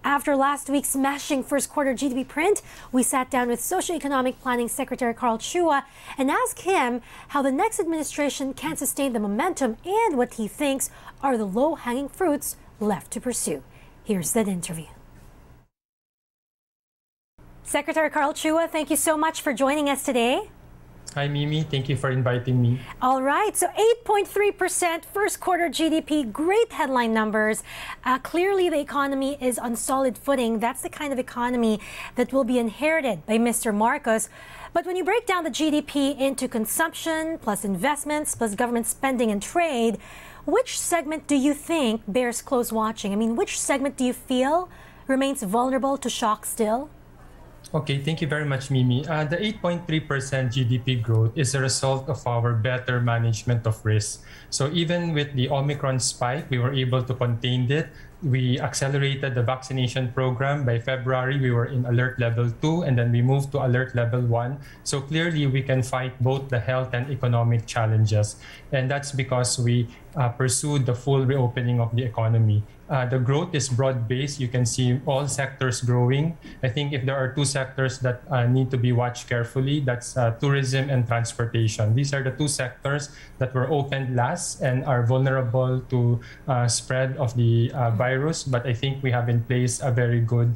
After last week's smashing first quarter GDP print, we sat down with Socioeconomic Planning Secretary Carl Chua and asked him how the next administration can sustain the momentum and what he thinks are the low-hanging fruits left to pursue. Here's that interview. Secretary Carl Chua, thank you so much for joining us today. Hi, Mimi. Thank you for inviting me. All right. So 8.3% first quarter GDP, great headline numbers. Clearly, the economy is on solid footing. That's the kind of economy that will be inherited by Mr. Marcos. But when you break down the GDP into consumption, plus investments, plus government spending and trade, which segment do you think bears close watching? I mean, which segment do you feel remains vulnerable to shock still? Okay, thank you very much, Mimi. The 8.3% GDP growth is a result of our better management of risk. So even with the Omicron spike, we were able to contain it. We accelerated the vaccination program. By February, we were in alert level 2, and then we moved to alert level 1. So clearly, we can fight both the health and economic challenges. And that's because we pursued the full reopening of the economy. The growth is broad-based. You can see all sectors growing. I think if there are two sectors that need to be watched carefully, that's tourism and transportation. These are the two sectors that were opened last and are vulnerable to spread of the virus. But I think we have in place a very good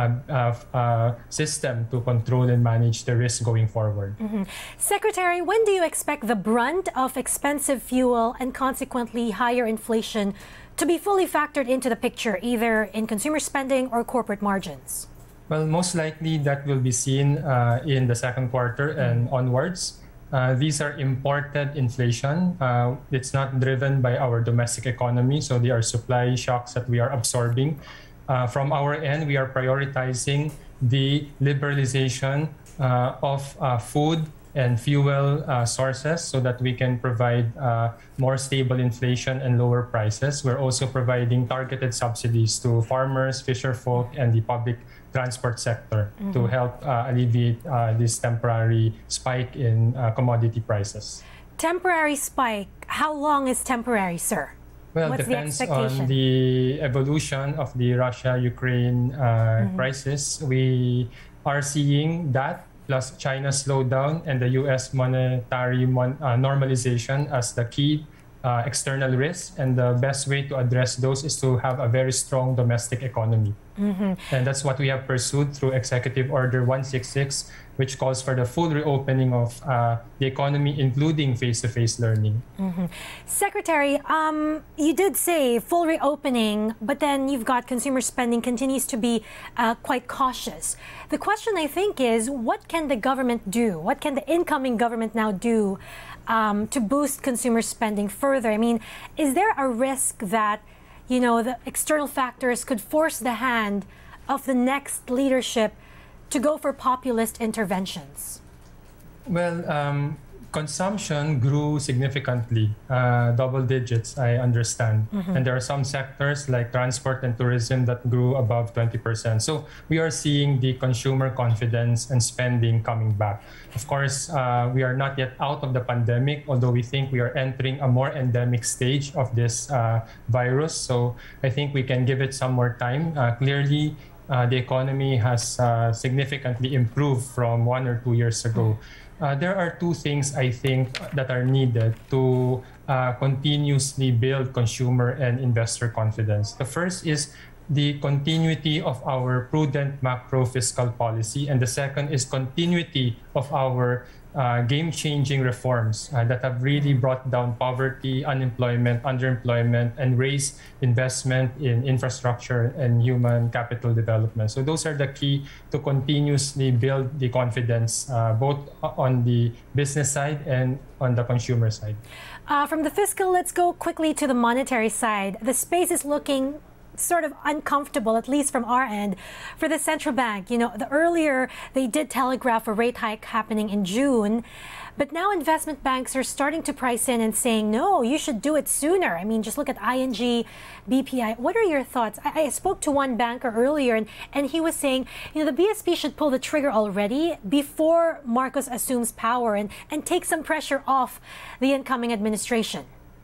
system to control and manage the risk going forward. Secretary, when do you expect the brunt of expensive fuel and consequently higher inflation to be fully factored into the picture, either in consumer spending or corporate margins? Well, most likely that will be seen in the second quarter and onwards. These are imported inflation. It's not driven by our domestic economy, so they are supply shocks that we are absorbing. From our end, we are prioritizing the liberalization of food and fuel sources so that we can provide more stable inflation and lower prices. We're also providing targeted subsidies to farmers, fisherfolk, and the public transport sector to help alleviate this temporary spike in commodity prices. Temporary spike. How long is temporary, sir? Well, it depends on the evolution of the Russia-Ukraine crisis. We are seeing that, plus China's slowdown and the U.S. monetary normalization as the key external risks. And the best way to address those is to have a very strong domestic economy. And that's what we have pursued through Executive Order 166, which calls for the full reopening of the economy, including face-to-face learning. Secretary, you did say full reopening, but then you've got consumer spending continues to be quite cautious. The question, I think, is what can the government do? What can the incoming government now do to boost consumer spending further? I mean, is there a risk that, you know, the external factors could force the hand of the next leadership to go for populist interventions? Well, consumption grew significantly, double digits, I understand. And there are some sectors like transport and tourism that grew above 20%. So we are seeing the consumer confidence and spending coming back. Of course, we are not yet out of the pandemic, although we think we are entering a more endemic stage of this virus. So I think we can give it some more time. Clearly, the economy has significantly improved from 1 or 2 years ago. There are two things I think that are needed to continuously build consumer and investor confidence. The first is the continuity of our prudent macro fiscal policy, and the second is continuity of our game-changing reforms that have really brought down poverty, unemployment, underemployment, and raised investment in infrastructure and human capital development. So those are the key to continuously build the confidence both on the business side and on the consumer side. From the fiscal, let's go quickly to the monetary side. The space is looking sort of uncomfortable, at least from our end, for the central bank. You know, earlier they did telegraph a rate hike happening in June, but now investment banks are starting to price in and saying, no, you should do it sooner. I mean, just look at ING, BPI. What are your thoughts? I spoke to one banker earlier, and he was saying, you know, the BSP should pull the trigger already before Marcos assumes power and take some pressure off the incoming administration.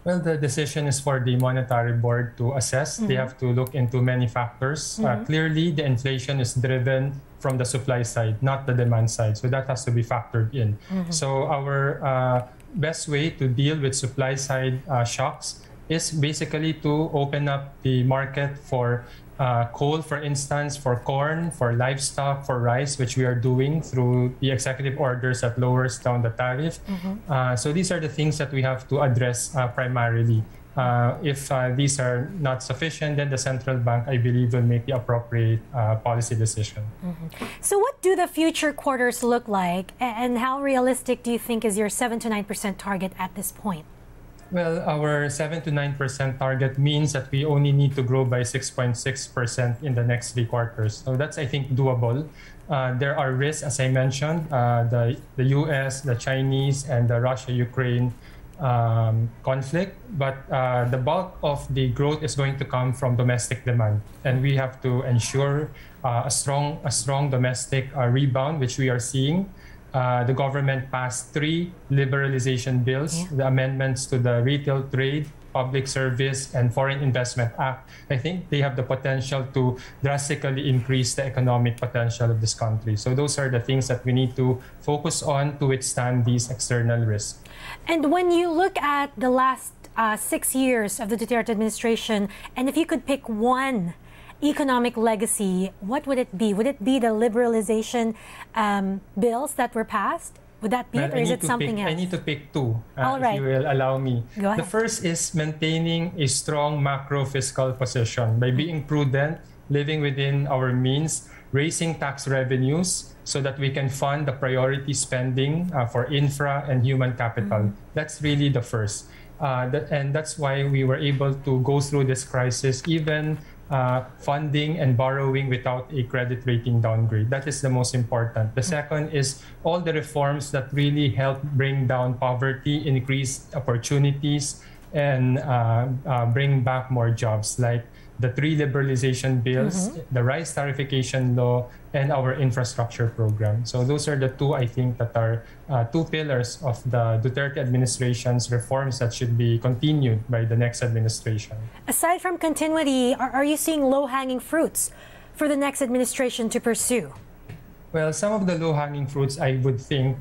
Well, the decision is for the Monetary Board to assess. They have to look into many factors. Clearly, the inflation is driven from the supply side, not the demand side. So that has to be factored in. So our best way to deal with supply side shocks is basically to open up the market for coal, for instance, for corn, for livestock, for rice, which we are doing through the executive orders that lowers down the tariff. So these are the things that we have to address primarily. If these are not sufficient, then the central bank, I believe, will make the appropriate policy decision. So what do the future quarters look like, and how realistic do you think is your 7 to 9% target at this point? Well, our 7 to 9% target means that we only need to grow by 6.6% in the next 3 quarters. So that's, I think, doable. There are risks, as I mentioned, the US, the Chinese, and the Russia-Ukraine conflict, but the bulk of the growth is going to come from domestic demand, and we have to ensure a strong domestic rebound, which we are seeing. The government passed 3 liberalization bills, the amendments to the Retail Trade, Public Service, and Foreign Investment Act. I think they have the potential to drastically increase the economic potential of this country. So those are the things that we need to focus on to withstand these external risks. And when you look at the last 6 years of the Duterte administration, and if you could pick one economic legacy, what would it be? Would it be the liberalization bills that were passed? Would that be it, or is it something else? I need to pick 2, All right. if you will allow me. Go ahead. The first is maintaining a strong macro fiscal position by being prudent, living within our means, raising tax revenues so that we can fund the priority spending for infra and human capital. That's really the first. And that's why we were able to go through this crisis, even funding and borrowing without a credit rating downgrade. That is the most important. The second is all the reforms that really help bring down poverty, increase opportunities, and bring back more jobs, like the 3 liberalization bills, the rice tariffication law, and our infrastructure program. So those are the 2, I think, that are 2 pillars of the Duterte administration's reforms that should be continued by the next administration. Aside from continuity, are you seeing low-hanging fruits for the next administration to pursue? Well, some of the low-hanging fruits, I would think,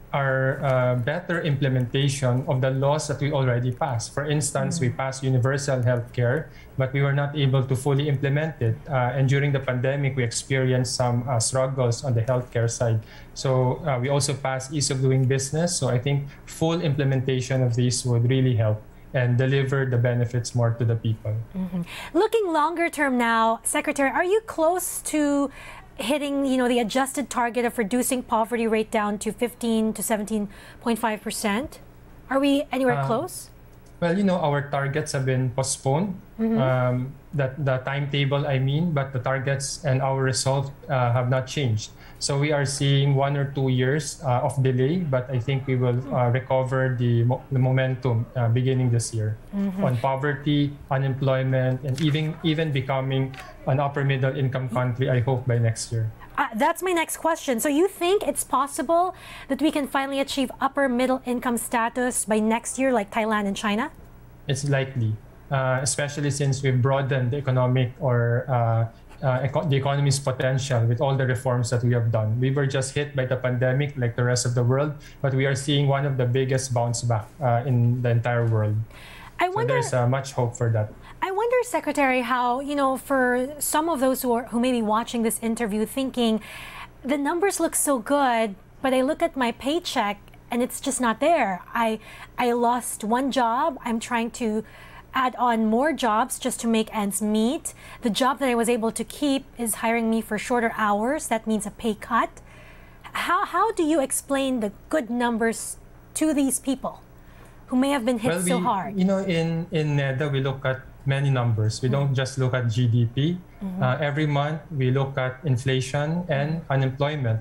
are better implementation of the laws that we already passed. For instance, we passed universal health care, but we were not able to fully implement it. And during the pandemic, we experienced some struggles on the healthcare side. So we also passed ease of doing business. So I think full implementation of these would really help and deliver the benefits more to the people. Looking longer term now, Secretary, are you close to hitting, the adjusted target of reducing poverty rate down to 15 to 17.5%? Are we anywhere close? Well, our targets have been postponed. The timetable, I mean, but the targets and our results have not changed. So we are seeing 1 or 2 years of delay, but I think we will recover the momentum beginning this year on poverty, unemployment, and even becoming an upper middle income country, I hope, by next year. That's my next question. So you think it's possible that we can finally achieve upper middle income status by next year, like Thailand and China? It's likely, especially since we've broadened the economic or the economy's potential with all the reforms that we have done. We were just hit by the pandemic like the rest of the world, but we are seeing one of the biggest bounce back in the entire world. So there's much hope for that. I wonder, Secretary, how, for some of those who may be watching this interview thinking, the numbers look so good, but I look at my paycheck and it's just not there. I lost 1 job. I'm trying to add on more jobs just to make ends meet. The job that I was able to keep is hiring me for shorter hours. That means a pay cut. How do you explain the good numbers to these people who may have been hit so hard? In NEDA, we look at many numbers. We don't just look at GDP. Every month, we look at inflation and unemployment.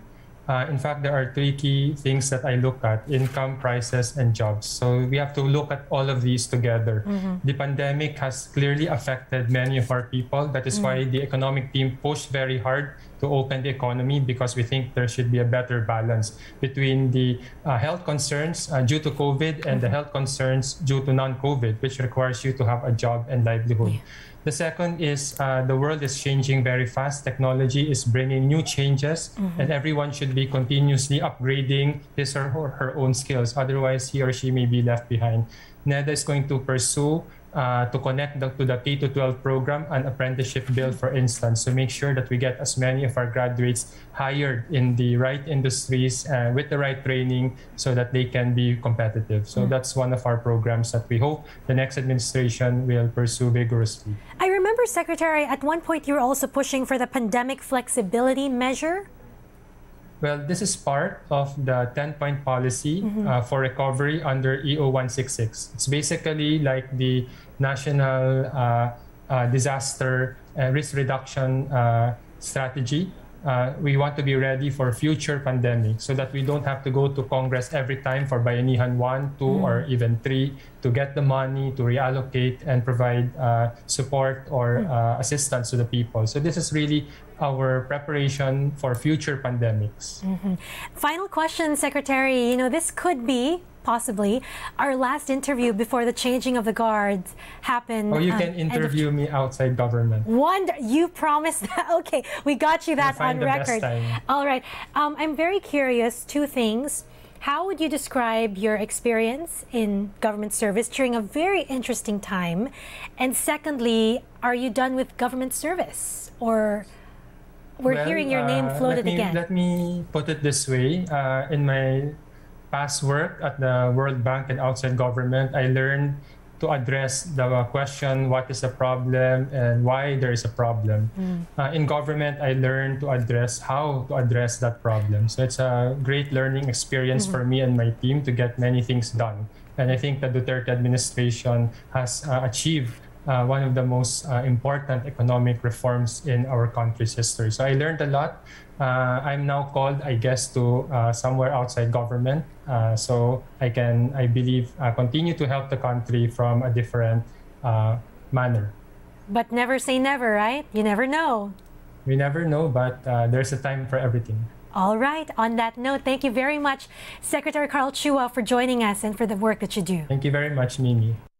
In fact, there are three key things that I look at: income, prices, and jobs. So we have to look at all of these together. The pandemic has clearly affected many of our people. That is why the economic team pushed very hard to open the economy, because we think there should be a better balance between the health concerns due to COVID and the health concerns due to non-COVID, which requires you to have a job and livelihood. The second is the world is changing very fast. Technology is bringing new changes, and everyone should be continuously upgrading his or her own skills. Otherwise, he or she may be left behind. NEDA is going to pursue to connect to the K-12 program, an apprenticeship bill, for instance, to make sure that we get as many of our graduates hired in the right industries with the right training so that they can be competitive. So that's one of our programs that we hope the next administration will pursue vigorously. I remember, Secretary, at one point you were also pushing for the pandemic flexibility measure. Well, this is part of the 10-point policy for recovery under EO 166. It's basically like the national disaster risk reduction strategy. We want to be ready for future pandemics so that we don't have to go to Congress every time for Bayanihan 1, 2, or even 3 to get the money to reallocate and provide support or assistance to the people. So this is really our preparation for future pandemics. Final question, Secretary. You know, this could be possibly our last interview before the changing of the guards happen. Oh, you can interview me outside government. You promised that. Okay, we got you that on record. All right. I'm very curious, two things. How would you describe your experience in government service during a very interesting time? And secondly, are you done with government service? Or we're hearing your name floated again? Let me put it this way. In my past work at the World Bank and outside government, I learned to address the question, what is the problem and why there is a problem. In government, I learned to address how to address that problem. So it's a great learning experience for me and my team to get many things done. And I think the Duterte administration has achieved one of the most important economic reforms in our country's history. So I learned a lot. I'm now called, I guess, to somewhere outside government. So I believe, continue to help the country from a different manner. But never say never, right? You never know. We never know, but there's a time for everything. All right. On that note, thank you very much, Secretary Carl Chua, for joining us and for the work that you do. Thank you very much, Mimi.